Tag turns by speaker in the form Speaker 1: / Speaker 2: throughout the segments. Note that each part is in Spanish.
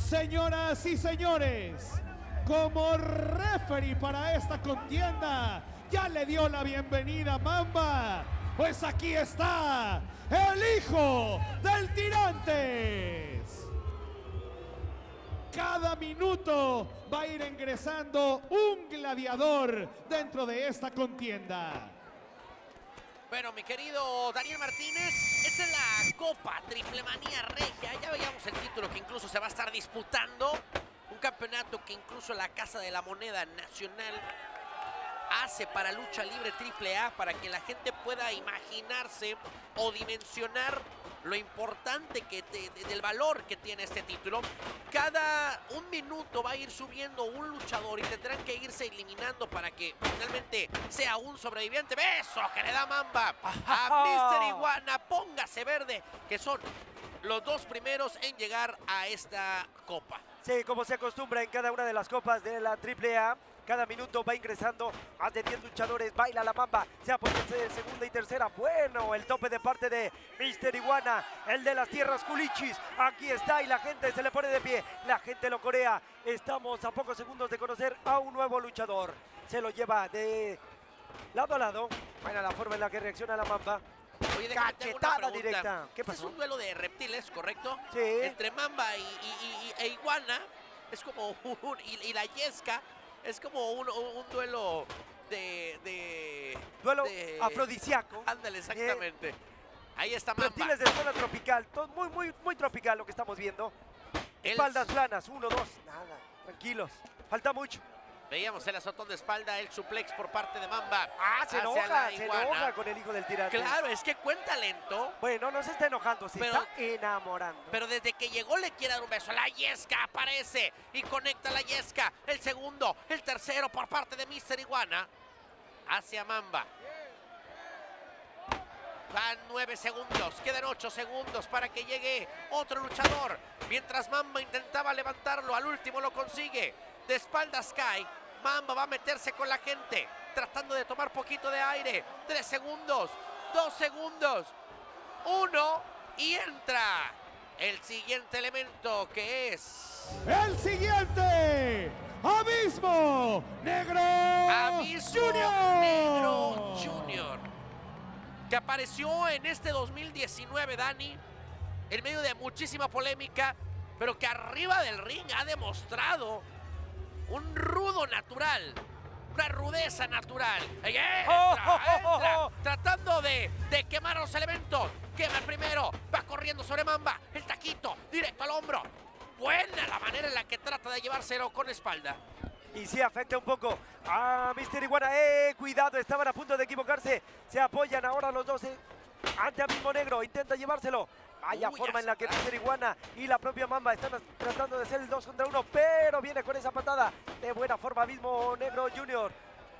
Speaker 1: Señoras y señores, como referee para esta contienda, ya le dio la bienvenida Mamba. Pues aquí está el hijo del Tirantes. Cada minuto va a ir ingresando un gladiador dentro de esta contienda.
Speaker 2: Bueno, mi querido Daniel Martínez, esta es la Copa Triplemanía Regia. Ya veíamos el título que incluso se va a estar disputando. Un campeonato que incluso la Casa de la Moneda Nacional hace para Lucha Libre AAA, para que la gente pueda imaginarse o dimensionar lo importante del valor que tiene este título. Cada un minuto va a ir subiendo un luchador y tendrán que irse eliminando para que finalmente sea un sobreviviente. ¡Beso que le da Mamba a Mr. Iguana! Póngase verde, que son los dos primeros en llegar a esta copa.
Speaker 3: Sí, como se acostumbra en cada una de las copas de la AAA, cada minuto va ingresando más de 10 luchadores. Baila la Mamba, se apoya en segunda y tercera. Bueno, el tope de parte de Mr. Iguana, el de las tierras culichis. Aquí está y la gente se le pone de pie. La gente lo corea. Estamos a pocos segundos de conocer a un nuevo luchador. Se lo lleva de lado a lado. Bueno, la forma en la que reacciona la Mamba.
Speaker 2: Oye,
Speaker 3: cachetada directa. ¿Qué pasó?
Speaker 2: Es un duelo de reptiles, ¿correcto?
Speaker 3: Sí.
Speaker 2: Entre Mamba e Iguana. Es como y la Yesca. Es como un duelo
Speaker 3: duelo afrodisíaco.
Speaker 2: Ándale, exactamente. Ahí está Mamba.
Speaker 3: Reptiles de zona tropical. Todo muy tropical lo que estamos viendo. Espaldas planas. 1, 2. Nada. Tranquilos. Falta mucho.
Speaker 2: Veíamos el azotón de espalda, el suplex por parte de Mamba.
Speaker 3: Se enoja con el hijo del Tirante.
Speaker 2: Claro, es que cuenta lento.
Speaker 3: Bueno, no se está enojando, se está enamorando.
Speaker 2: Pero desde que llegó le quiere dar un beso. La Yesca aparece y conecta la Yesca. El segundo, el tercero por parte de Mr. Iguana hacia Mamba. Van 9 segundos, quedan 8 segundos para que llegue otro luchador. Mientras Mamba intentaba levantarlo, al último lo consigue. De espaldas cae. Mamba va a meterse con la gente, tratando de tomar poquito de aire. 3 segundos, 2 segundos, 1 y entra el siguiente elemento, que es...
Speaker 1: ¡El siguiente! ¡Abismo Negro
Speaker 2: Abismo
Speaker 1: Junior!
Speaker 2: Negro Junior, que apareció en este 2019, Dani, en medio de muchísima polémica, pero que arriba del ring ha demostrado un rudo natural, una rudeza natural. Entra, tratando de quemar los elementos. Quema el primero, va corriendo sobre Mamba, el taquito, directo al hombro. Buena la manera en la que trata de llevárselo con espalda.
Speaker 3: Y sí afecta un poco a Mr. Iguana. Cuidado, estaban a punto de equivocarse. Se apoyan ahora los dos ante Abismo Negro. Intenta llevárselo. Vaya forma en la que Mr. Iguana y la propia Mamba están tratando de ser el 2 contra 1, pero viene con esa patada de buena forma Abismo Negro Junior.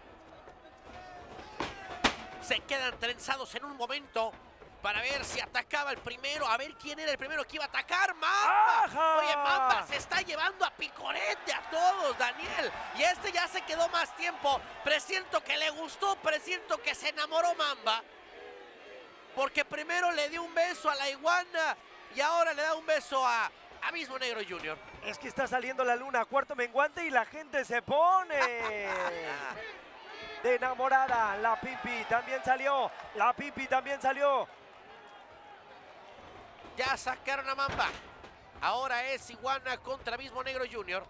Speaker 2: Se quedan trenzados en un momento para ver si atacaba el primero, a ver quién era el primero que iba a atacar. ¡Mamba!
Speaker 3: ¡Ajá!
Speaker 2: Oye, Mamba se está llevando a picorete a todos, Daniel. Y este ya se quedó más tiempo. Presiento que le gustó, presiento que se enamoró Mamba. Porque primero le dio un beso a la Iguana y ahora le da un beso a Abismo Negro Junior.
Speaker 3: Es que está saliendo la luna, cuarto menguante y la gente se pone de enamorada. La Pimpi también salió, la Pimpi también salió.
Speaker 2: Ya sacaron a Mamba. Ahora es Iguana contra Abismo Negro Junior.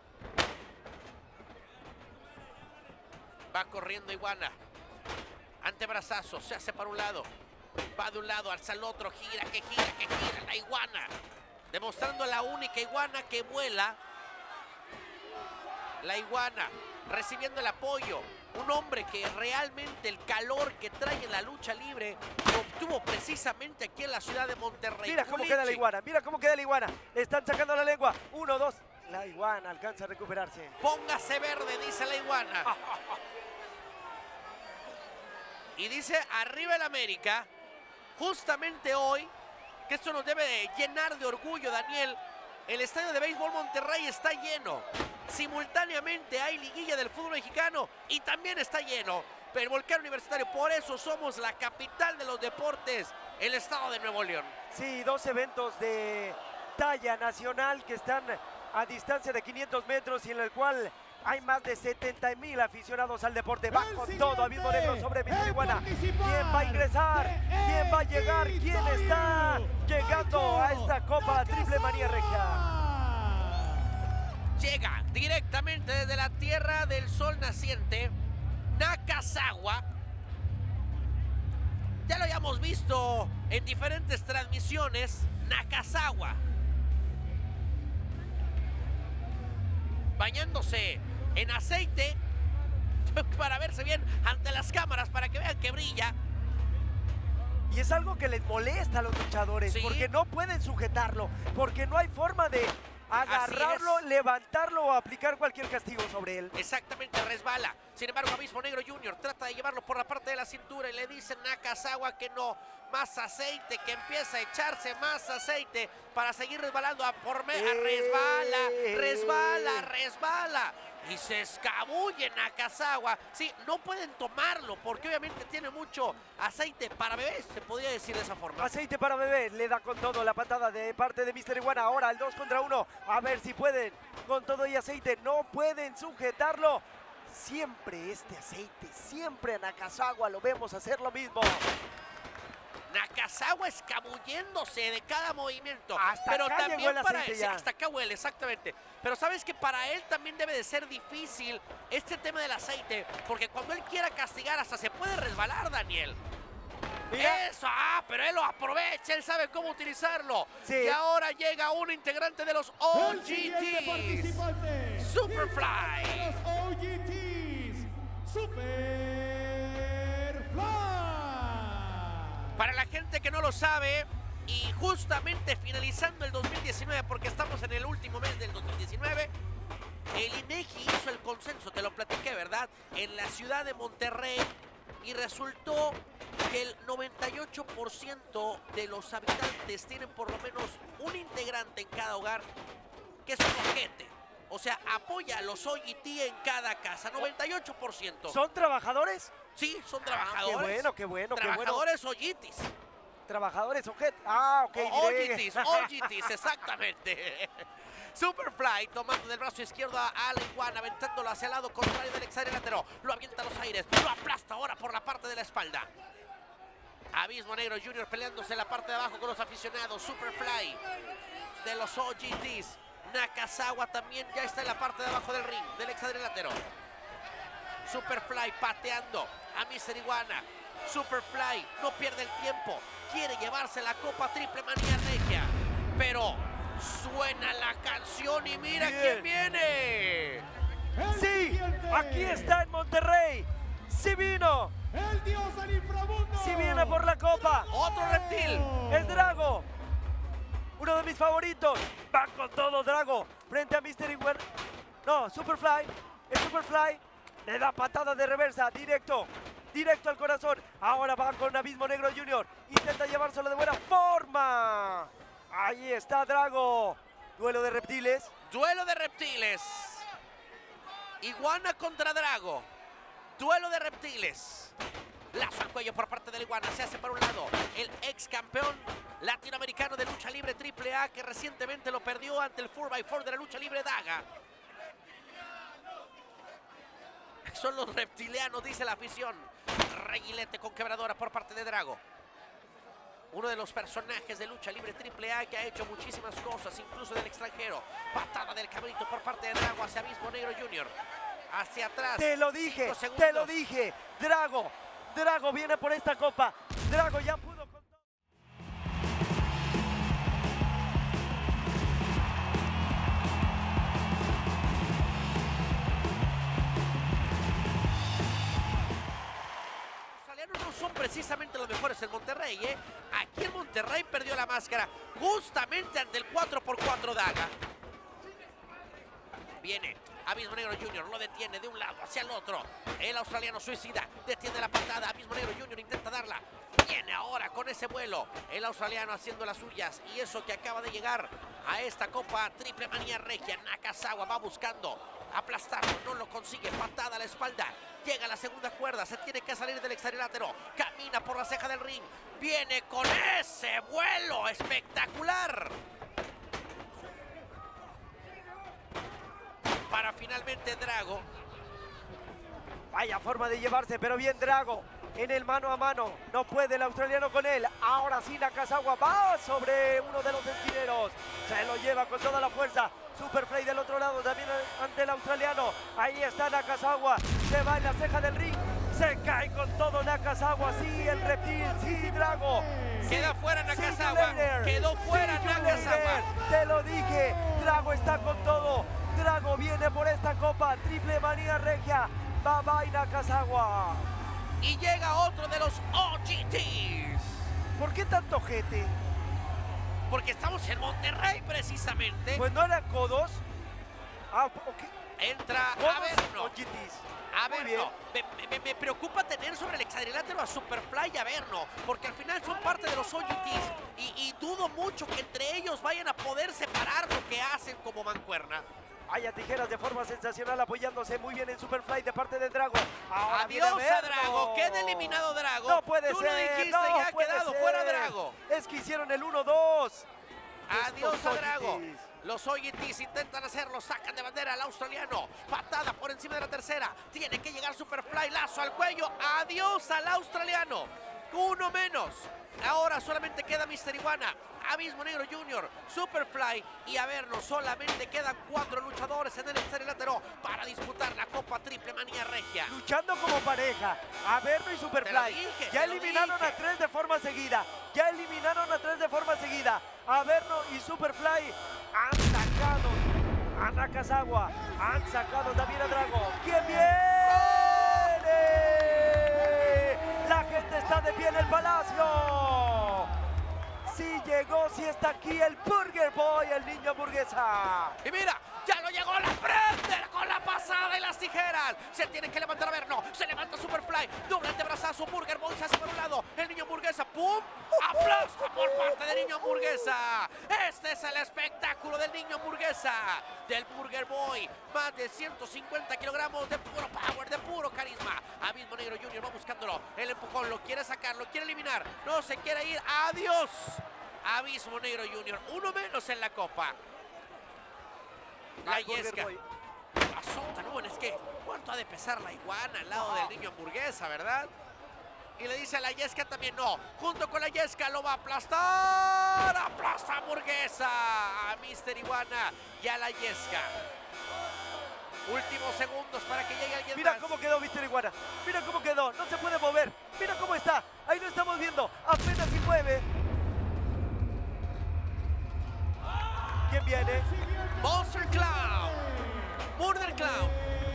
Speaker 2: Va corriendo Iguana. Antebrazazo, se hace para un lado. Va de un lado, alza el otro, gira, que gira, la Iguana. Demostrando la única Iguana que vuela. La Iguana, recibiendo el apoyo. Un hombre que realmente el calor que trae en la lucha libre lo obtuvo precisamente aquí en la ciudad de Monterrey.
Speaker 3: Mira cómo queda la Iguana, mira cómo queda la Iguana. Le están sacando la lengua. 1, 2. La Iguana alcanza a recuperarse.
Speaker 2: Póngase verde, dice la Iguana. Y dice, arriba el América. Justamente hoy, que esto nos debe de llenar de orgullo, Daniel. El estadio de béisbol Monterrey está lleno. Simultáneamente hay liguilla del fútbol mexicano y también está lleno el Volcán Universitario. Por eso somos la capital de los deportes, el estado de Nuevo León.
Speaker 3: Sí, 2 eventos de talla nacional que están a distancia de 500 metros y en el cual hay más de 70,000 aficionados al deporte. Va con todo, Abismo Negro sobre Mister Iguana. ¿Quién va a ingresar? ¿Quién va a llegar? ¿Quién está llegando a esta Copa Triple Manía Regia?
Speaker 2: Llega directamente desde la Tierra del Sol Naciente, Nakazawa. Ya lo habíamos visto en diferentes transmisiones, Nakazawa. Bañándose en aceite para verse bien ante las cámaras, para que vean que brilla.
Speaker 3: Y es algo que les molesta a los luchadores,
Speaker 2: ¿Sí?
Speaker 3: porque no pueden sujetarlo, porque no hay forma de agarrarlo, levantarlo o aplicar cualquier castigo sobre él.
Speaker 2: Exactamente, resbala. Sin embargo, Abismo Negro Jr. trata de llevarlo por la parte de la cintura y le dice Nakazawa que no. Más aceite, que empieza a echarse más aceite para seguir resbalando resbala. Y se escabulle Nakazawa. Sí, no pueden tomarlo porque obviamente tiene mucho aceite para bebés, se podría decir de esa forma.
Speaker 3: Aceite para bebé, le da con todo la patada de parte de Mister Iguana. Ahora el 2 contra 1, a ver si pueden, con todo y aceite, no pueden sujetarlo. Siempre este aceite, siempre a Nakazawa lo vemos hacer lo mismo.
Speaker 2: Nakazawa escabulléndose de cada movimiento.
Speaker 3: Hasta
Speaker 2: pero
Speaker 3: acá
Speaker 2: también
Speaker 3: llegó el
Speaker 2: para
Speaker 3: aceite
Speaker 2: él,
Speaker 3: ya.
Speaker 2: hasta acá huele, exactamente. Pero sabes que para él también debe de ser difícil este tema del aceite, porque cuando él quiera castigar hasta se puede resbalar, Daniel.
Speaker 3: Mira.
Speaker 2: Eso, pero él lo aprovecha, él sabe cómo utilizarlo.
Speaker 3: Sí.
Speaker 2: Y ahora llega un integrante de los
Speaker 1: El siguiente
Speaker 2: OGTs,
Speaker 1: participante,
Speaker 2: Superfly.
Speaker 1: de los OGTs, Superfly.
Speaker 2: Para la gente que no lo sabe, y justamente finalizando el 2019, porque estamos en el último mes del 2019, el INEGI hizo el consenso, te lo platiqué, ¿verdad? En la ciudad de Monterrey, y resultó que el 98% de los habitantes tienen por lo menos un integrante en cada hogar que es un ojete. O sea, apoya a los OGT en cada casa, 98%.
Speaker 3: ¿Son trabajadores?
Speaker 2: Sí, son trabajadores.
Speaker 3: Qué bueno, qué bueno, qué bueno.
Speaker 2: Trabajadores OGTs.
Speaker 3: Trabajadores objetos. Ah, ok. diré.
Speaker 2: OGTs, exactamente. Superfly tomando del brazo izquierdo a Alan Wan, aventándolo hacia el lado contrario del exadrilátero. Lo avienta a los aires, lo aplasta ahora por la parte de la espalda. Abismo Negro Jr. peleándose en la parte de abajo con los aficionados. Superfly de los OGTs. Nakazawa también ya está en la parte de abajo del ring, del exadrilátero. Superfly pateando a Mister Iguana. Superfly no pierde el tiempo, quiere llevarse la Copa Triple Manía Regia, pero suena la canción y mira quién viene.
Speaker 1: El
Speaker 3: Sí,
Speaker 1: siguiente,
Speaker 3: aquí está en Monterrey. Sí vino,
Speaker 1: el dios del inframundo.
Speaker 3: sí viene por la copa.
Speaker 2: Otro reptil.
Speaker 3: El Drago, uno de mis favoritos. Va con todo Drago frente a Mister Iguana. No, Superfly. El Superfly le da patada de reversa, directo al corazón. Ahora va con Abismo Negro Jr. Intenta llevárselo de buena forma. Ahí está Drago. Duelo de reptiles.
Speaker 2: Duelo de reptiles. Iguana contra Drago. Duelo de reptiles. Lazo al cuello por parte del Iguana. Se hace por un lado el ex campeón latinoamericano de lucha libre AAA, que recientemente lo perdió ante el 4x4 de la lucha libre Daga. Son los reptilianos, dice la afición. Reguilete con quebradora por parte de Drago. Uno de los personajes de lucha libre AAA que ha hecho muchísimas cosas, incluso del extranjero. Patada del cabrito por parte de Drago hacia Abismo Negro Jr. Hacia atrás.
Speaker 3: Te lo dije,
Speaker 2: 5 segundos.
Speaker 3: te lo dije. Drago viene por esta copa. Drago ya pudo con todo.
Speaker 2: No son precisamente los mejores en Monterrey, ¿eh? Aquí en Monterrey perdió la máscara justamente ante el 4x4 Daga. Viene Abismo Negro Jr., lo detiene de un lado hacia el otro. El australiano suicida detiene la patada. Abismo Negro Jr. intenta darla. Viene ahora con ese vuelo. El australiano haciendo las suyas. Y eso que acaba de llegar a esta Copa Triple Manía Regia. Nakazawa va buscando aplastarlo, no lo consigue. Patada a la espalda. Llega a la segunda cuerda, se tiene que salir del exadrilátero. Camina por la ceja del ring. Viene con ese vuelo espectacular. finalmente Drago.
Speaker 3: Vaya forma de llevarse, pero bien Drago. En el mano a mano, no puede el australiano con él. Ahora sí Nakazawa va sobre uno de los esquineros. Se lo lleva con toda la fuerza. Superfly del otro lado, también ante el australiano. Ahí está Nakazawa. Se va en la ceja del ring. Se cae con todo Nakazawa. Sí, el reptil. Sí, Drago.
Speaker 2: Queda fuera Nakazawa. Quedó fuera Nakazawa.
Speaker 3: Te lo dije. Drago está con todo. Drago viene por esta copa. Triple manía regia. Bye bye Nakazawa.
Speaker 2: Y llega otro de los OGTs.
Speaker 3: ¿Por qué tanto jete?
Speaker 2: Porque estamos en Monterrey, precisamente.
Speaker 3: Pues no eran codos. Ah, ok.
Speaker 2: Entra
Speaker 3: Codos
Speaker 2: Averno.
Speaker 3: OGTs.
Speaker 2: Averno. Me preocupa tener sobre el hexadrilátero a Superfly y Averno, porque al final son parte de los OGTs. Y dudo mucho que entre ellos vayan a poder separar lo que hacen como mancuerna.
Speaker 3: Vaya tijeras de forma sensacional apoyándose muy bien en Superfly de parte de Drago. Ahora
Speaker 2: Adiós a Drago, queda eliminado Drago.
Speaker 3: No puede
Speaker 2: Tú
Speaker 3: ser,
Speaker 2: lo dijiste,
Speaker 3: no
Speaker 2: ya ha
Speaker 3: puede
Speaker 2: quedado
Speaker 3: ser.
Speaker 2: fuera Drago.
Speaker 3: Es que hicieron el 1-2.
Speaker 2: Adiós
Speaker 3: Estos
Speaker 2: a Drago.
Speaker 3: OGTs.
Speaker 2: Los OGTs intentan hacerlo, sacan de bandera al australiano. Patada por encima de la tercera. Tiene que llegar Superfly, lazo al cuello. Adiós al australiano. Uno menos. Ahora solamente queda Mister Iguana, Abismo Negro Jr., Superfly y Averno. Solamente quedan 4 luchadores en el hexadrilátero para disputar la Copa Triple Manía Regia.
Speaker 3: Luchando como pareja, Averno y Superfly.
Speaker 2: dije,
Speaker 3: Ya
Speaker 2: te lo
Speaker 3: eliminaron
Speaker 2: dije.
Speaker 3: a 3 de forma seguida. Ya eliminaron a 3 de forma seguida. Averno y Superfly han sacado a Nakazawa. Han sacado también a Drago. ¿Quién viene? La gente está de pie en el palacio. Sí llegó, sí está aquí el Burger Boy, el niño hamburguesa.
Speaker 2: Y mira, ya lo llegó a la frente con la pasada y las tijeras. Se tiene que levantar Averno, se levanta Superfly, doble antebrazazo, Burger Boy se hace por un lado, el niño hamburguesa, ¡pum! ¡Aplauso por parte del niño hamburguesa! Este es el espectáculo del niño hamburguesa, del Burger Boy. Más de 150 kilogramos de puro power, de puro carisma. Abismo Negro Jr. va buscándolo, el empujón, lo quiere sacar, lo quiere eliminar, no se quiere ir, ¡adiós! Abismo Negro Jr., uno menos en la copa. La
Speaker 3: Al Burger
Speaker 2: Yesca
Speaker 3: Boy.
Speaker 2: azota, ¿no? Es que, ¿cuánto ha de pesar la iguana al lado del niño hamburguesa, verdad? Y le dice a la Yesca también, no. Junto con la Yesca lo va a aplastar. ¡Aplasta hamburguesa! A Mister Iguana y a la Yesca. Últimos segundos para que llegue alguien
Speaker 3: Mira
Speaker 2: más.
Speaker 3: cómo quedó Mister Iguana. Mira cómo quedó. No se puede mover. Mira cómo está. Ahí lo estamos viendo. Apenas si mueve. ¿Quién viene?
Speaker 2: Monster Clown. Murder Clown.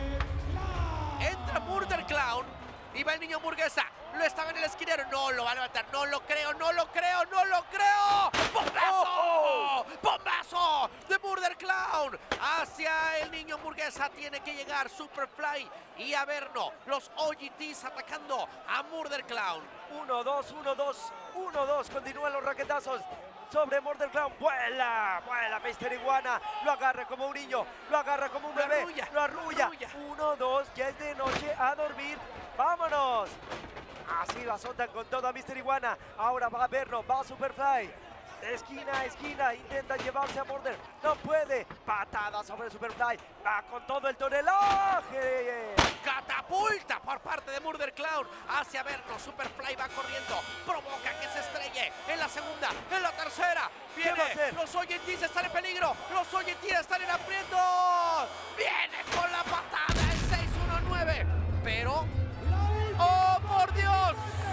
Speaker 2: Entra Murder Clown. Y va el niño hamburguesa. Lo estaba en el esquinero. No lo va a levantar. No lo creo, no lo creo, no lo creo. ¡Bombazo! ¡Bombazo! De Murder Clown. Hacia el niño hamburguesa tiene que llegar Superfly y Averno. Los OGTs atacando a Murder Clown.
Speaker 3: 1-2, 1-2, 1-2. Continúan los raquetazos. Sobre Murder Clown, vuela, vuela Mister Iguana, lo agarra como un niño, lo agarra como un
Speaker 2: Lo
Speaker 3: bebé,
Speaker 2: arrulla,
Speaker 3: lo arrulla.
Speaker 2: arrulla.
Speaker 3: 1-2, ya es de noche, a dormir, vámonos. Así lo azotan con todo a Mister Iguana, ahora va a verlo, va a Superfly. De esquina a esquina, intenta llevarse a Murder, no puede, patada sobre Superfly, va con todo el tonelaje.
Speaker 2: Catapulta por parte de Murder Clown hacia Averno. Superfly va corriendo, provoca que se estrelle en la segunda, en la tercera.
Speaker 3: ¿Qué va a hacer?
Speaker 2: Los OGTs están en peligro, los OGTs están en aprietos. Viene con la patada el 6-1-9, pero ¡oh, por Dios!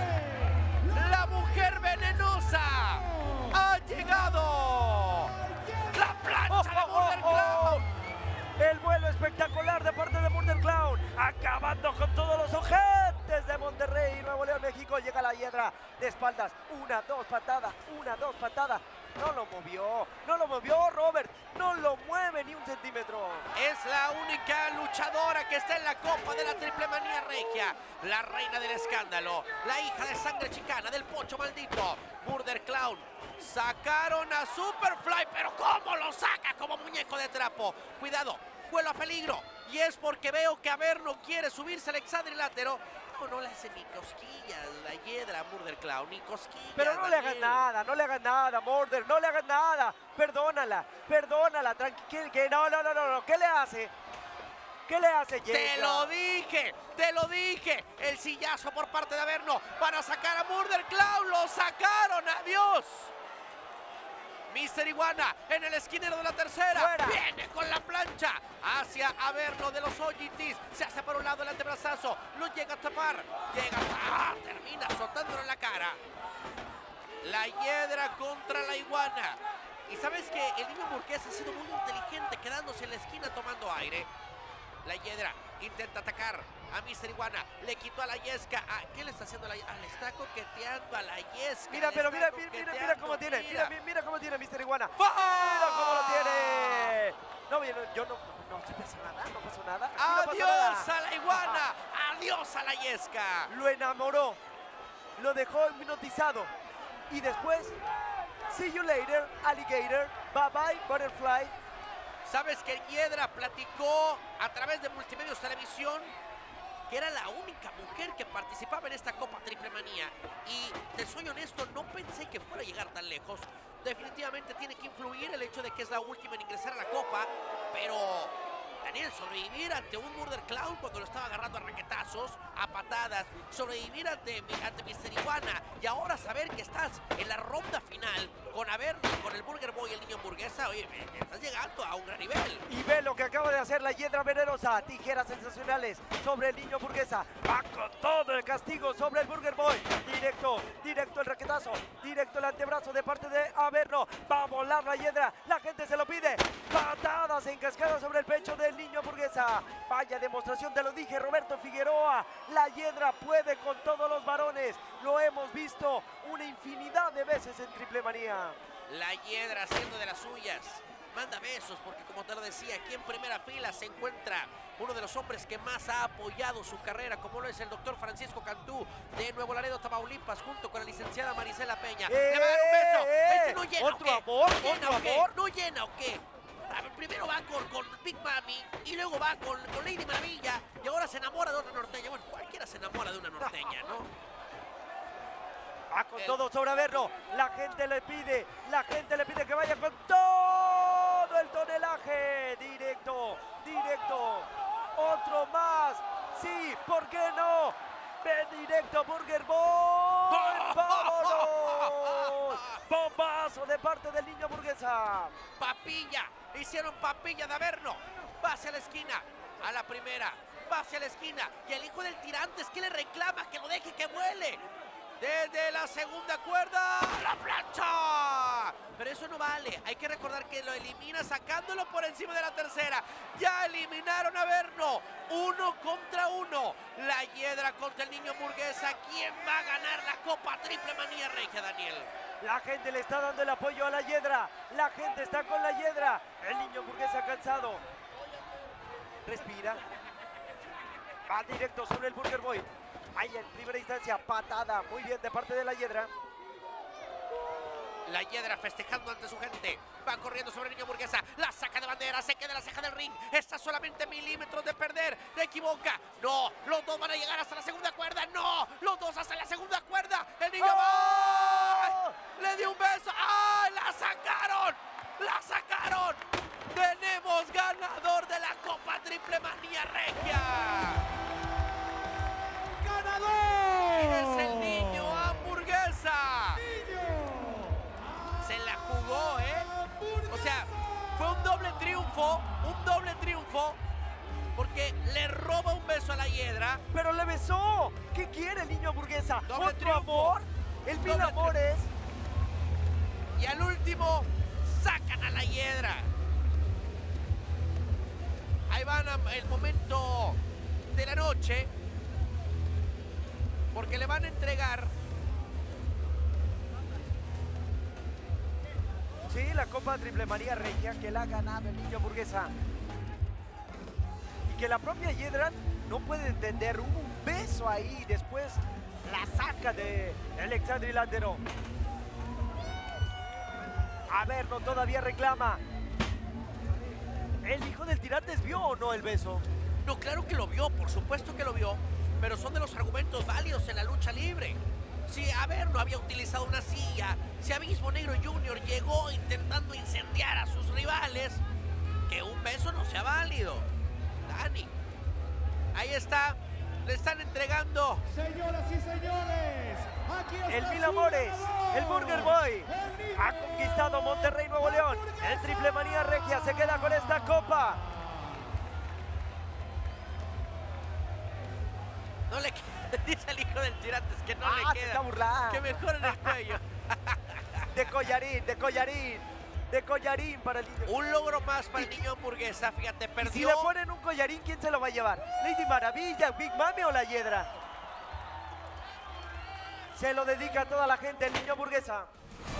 Speaker 2: La mujer venenosa ha llegado. La plancha de Murder Clown.
Speaker 3: El vuelo espectacular de parte de Murder Clown, acabando con todos los ojetes de Monterrey, Nuevo León, México. Llega la hiedra de espaldas, 1-2 patada, 1-2 patada. No lo movió Robert, no lo mueve ni un centímetro.
Speaker 2: Es la única luchadora que está en la Copa de la Triple Manía Regia. La reina del escándalo, la hija de sangre chicana, del pocho maldito, Murder Clown. Sacaron a Superfly, pero ¿cómo lo saca como muñeco de trapo? Cuidado, vuelo a peligro. Y es porque veo que Averno quiere subirse al hexadrilátero. No le hace ni cosquillas la hiedra a Murder Clown, ni cosquillas.
Speaker 3: Pero no le hagas
Speaker 2: Daniel.
Speaker 3: nada, no le hagas nada, Murder, no le hagas nada. Perdónala, tranquila, que no, ¿qué le hace? ¿Qué le hace Yesca?
Speaker 2: Te lo dije. El sillazo por parte de Averno para sacar a Murder Clown. Lo sacaron, adiós. Mister Iguana en el esquinero de la tercera.
Speaker 3: Fuera.
Speaker 2: Viene con la plancha hacia Averno de los OGTs. Se hace por un lado el antebrazazo. Lo llega a tapar. Termina azotándolo en la cara. La Hiedra contra la Iguana. Y sabes que el niño Burguesa ha sido muy inteligente quedándose en la esquina tomando aire. La Hiedra intenta atacar a Mister Iguana. Le quitó a la Yesca. ¿Qué le está haciendo a la Yesca? Le está coqueteando a la Yesca.
Speaker 3: Mira cómo tiene. Mira cómo tiene Mister Iguana.
Speaker 2: ¡Oh!
Speaker 3: Mira cómo lo tiene. No, yo no se pasa nada, no pasó nada.
Speaker 2: Adiós a la Iguana. Adiós a la Yesca.
Speaker 3: Lo enamoró. Lo dejó hipnotizado. Y después, see you later, alligator. Bye bye, butterfly.
Speaker 2: ¿Sabes que Hiedra platicó a través de Multimedios Televisión que era la única mujer que participaba en esta Copa Triple Manía? Y te soy honesto, no pensé que fuera a llegar tan lejos. Definitivamente tiene que influir el hecho de que es la última en ingresar a la Copa, pero Daniel, sobrevivir ante un Murder Clown cuando lo estaba agarrando a raquetazos, a patadas, sobrevivir ante Mister Iguana y ahora saber que estás en la ronda final con el Burger Boy y el niño Hamburguesa, oye, estás llegando a un gran nivel.
Speaker 3: Y ve lo que acaba de hacer la Hiedra venenosa. Tijeras sensacionales sobre el niño Hamburguesa. Va con todo el castigo sobre el Burger Boy. Directo el raquetazo. Directo el antebrazo de parte de Averno. Va a volar la Hiedra. La gente se lo pide. Patadas en cascada sobre el pecho del niño Hamburguesa. Vaya demostración, te lo dije, Roberto Figueroa. La Hiedra puede con todos los varones. Lo hemos visto una infinidad de veces en Triple Manía.
Speaker 2: La Hiedra haciendo de las suyas. Manda besos porque, como te lo decía, aquí en primera fila se encuentra uno de los hombres que más ha apoyado su carrera, como lo es el doctor Francisco Cantú de Nuevo Laredo, Tamaulipas, junto con la licenciada Marisela Peña. Le va a dar un beso. Este no llena,
Speaker 3: ¿Otro amor?
Speaker 2: ¿No llena o qué? A ver, primero va con Big Mami y luego va con Lady Maravilla y ahora se enamora de otra norteña. Bueno, cualquiera se enamora de una norteña, ¿no?
Speaker 3: Va con todo sobre Averno. La gente le pide que vaya con todo el tonelaje. Directo. Otro más. Sí, ¿por qué no? Ven directo, Burger Boy. ¡Vámonos! Bombazo de parte del niño Hamburguesa.
Speaker 2: Papilla. Hicieron papilla de Averno. Va hacia la esquina. A la primera. Va hacia la esquina. Y el hijo del Tirantes, ¿qué le reclama? Que lo deje que vuele. Desde la segunda cuerda, la plancha. Pero eso no vale. Hay que recordar que lo elimina sacándolo por encima de la tercera. Ya eliminaron a Averno. 1 contra 1. La Hiedra contra el niño Hamburguesa. ¿Quién va a ganar la Copa Triple Manía Regia, Daniel?
Speaker 3: La gente le está dando el apoyo a la Hiedra. La gente está con la Hiedra. El niño Hamburguesa cansado. Respira. Va directo sobre el Burger Boy. Ahí en primera instancia, patada. Muy bien de parte de la Hiedra.
Speaker 2: La Hiedra festejando ante su gente. Va corriendo sobre el niño Hamburguesa. La saca de bandera. Se queda en la ceja del ring. Está solamente milímetros de perder. Se equivoca. No. Los dos van a llegar hasta la segunda cuerda. No. Los dos hasta la segunda cuerda. El niño va. Le dio un beso. ¡Ah! ¡La sacaron! ¡La sacaron! Tenemos ganador de la Copa Triple Manía Regia. Es el niño Hamburguesa. Se la jugó, O sea, fue un doble triunfo, porque le roba un beso a la Hiedra.
Speaker 3: Pero le besó. ¿Qué quiere el niño Hamburguesa?
Speaker 2: Doble
Speaker 3: ¿Otro
Speaker 2: triunfo.
Speaker 3: amor? El mil amores.
Speaker 2: Y al último, sacan a la Hiedra. Ahí van el momento de la noche. Porque le van a entregar.
Speaker 3: Sí, la Copa Triple Manía Regia que la ha ganado el niño Hamburguesa. Y que la propia Hiedra no puede entender. Hubo un beso ahí. Después la saca de Alexandri Landero. Averno todavía reclama. ¿El hijo del Tirantes vio o no el beso?
Speaker 2: No, claro que lo vio, por supuesto que lo vio. Pero son de los argumentos válidos en la lucha libre. Si Averno había utilizado una silla, si Abismo Negro Jr. llegó intentando incendiar a sus rivales, que un beso no sea válido. Dani. Ahí está. Le están entregando.
Speaker 1: Señoras y señores, aquí está
Speaker 3: El Mil
Speaker 1: su
Speaker 3: Amores,
Speaker 1: ganador,
Speaker 3: el Burger Boy,
Speaker 1: el niño
Speaker 3: ha conquistado Monterrey, Nuevo León. El Triple Manía Regia se queda con esta copa.
Speaker 2: No le queda. Dice el hijo del Tirantes que no le
Speaker 3: Se
Speaker 2: queda.
Speaker 3: está burlando.
Speaker 2: Que mejor en el cuello.
Speaker 3: De collarín, de collarín, de collarín para el niño.
Speaker 2: Un logro más para el niño hamburguesa. Fíjate,
Speaker 3: Y si
Speaker 2: perdió.
Speaker 3: le ponen un collarín, ¿quién se lo va a llevar? ¿Lady Maravilla, Big Mami o la Hiedra? Se lo dedica a toda la gente, el niño hamburguesa.